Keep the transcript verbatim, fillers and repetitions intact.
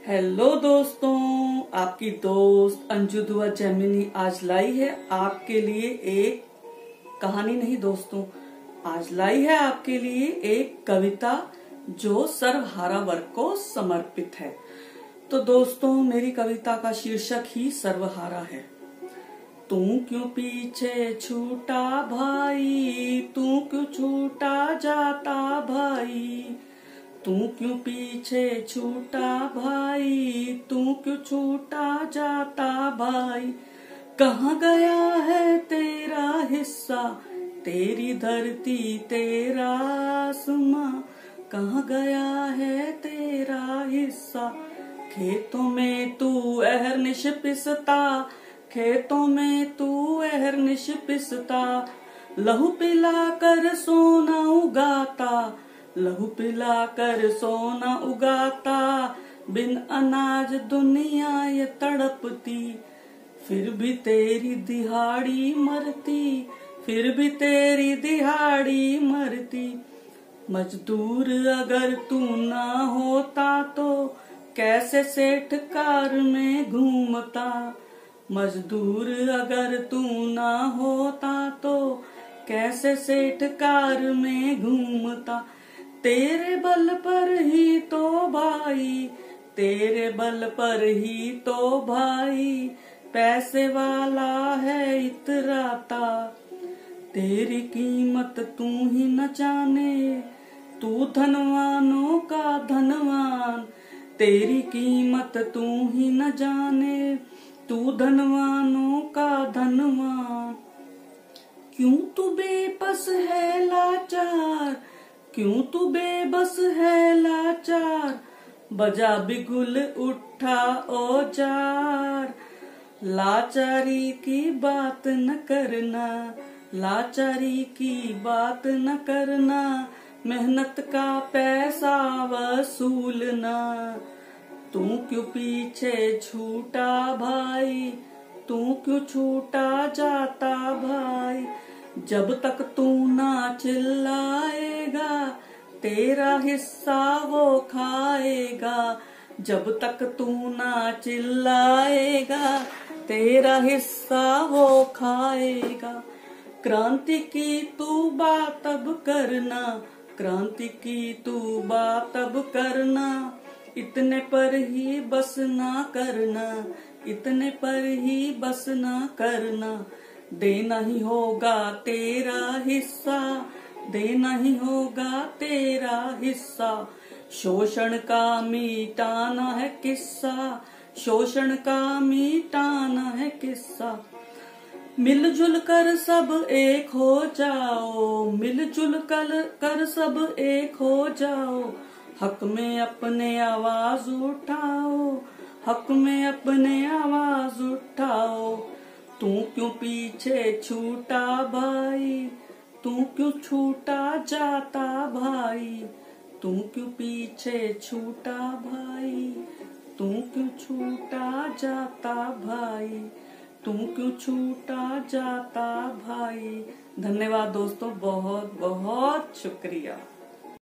Hello दोस्तों, आपकी दोस्त अंजू दुआ जैमिनी आज लाई है आपके लिए एक कहानी नहीं दोस्तों, आज लाई है आपके लिए एक कविता जो सर्वहारा वर्ग को समर्पित है। तो दोस्तों, मेरी कविता का शीर्षक ही सर्वहारा है। तू क्यों पीछे छूटा भाई, तू क्यों छूटा जाता भाई, तू क्यों पीछे छूटा भाई, तू क्यों छूटा जाता भाई। कहाँ गया है तेरा हिस्सा, तेरी धरती तेरा आसमां, कहाँ गया है तेरा हिस्सा। खेतों में तू अहरनिश पिसता, खेतों में तू अहरनिश पिसता, लहू पिला कर सोना उगाता, लहू पिला कर सोना उगाता, बिन अनाज दुनिया ये तड़पती, फिर भी तेरी दिहाड़ी मरती, फिर भी तेरी दिहाड़ी मरती। मजदूर अगर तू ना होता तो कैसे सेठ कार में घूमता, मजदूर अगर तू ना होता तो कैसे सेठ कार में घूमता। तेरे बल पर ही तो भाई, तेरे बल पर ही तो भाई, पैसे वाला है इतराता। तेरी कीमत तू ही न जाने, तू धनवानों का धनवान, तेरी कीमत तू ही न जाने, तू धनवानों का धनवान। क्यों तू बेबस है लाचार, क्यों तू बेबस है लाचार, बजा बिगुल उठा औजार। लाचारी की बात न करना, लाचारी की बात न करना, मेहनत का पैसा वसूलना। तू क्यों पीछे छूटा भाई, तू क्यों छूटा जाता भाई। जब तक तू ना चिल्लाएगा तेरा हिस्सा वो खाएगा, जब तक तू ना चिल्लाएगा तेरा हिस्सा वो खाएगा। क्रांति की तू बात अब करना, क्रांति की तू बात अब करना, इतने पर ही बस ना करना, इतने पर ही बस ना करना। देना ही होगा तेरा हिस्सा, देना ही होगा तेरा हिस्सा। शोषण का मिटाना है किस्सा, शोषण का मिटाना है किस्सा। मिलजुल कर सब एक हो जाओ, मिलजुल कर कर सब एक हो जाओ, हक में अपने आवाज उठाओ, हक में अपने आवाज उठाओ। तू क्यों पीछे छूटा भाई, तू क्यों छूटा जाता भाई, तू क्यों पीछे छूटा भाई, तू क्यों छूटा जाता भाई, तू क्यों छूटा जाता भाई। धन्यवाद दोस्तों, बहुत बहुत शुक्रिया।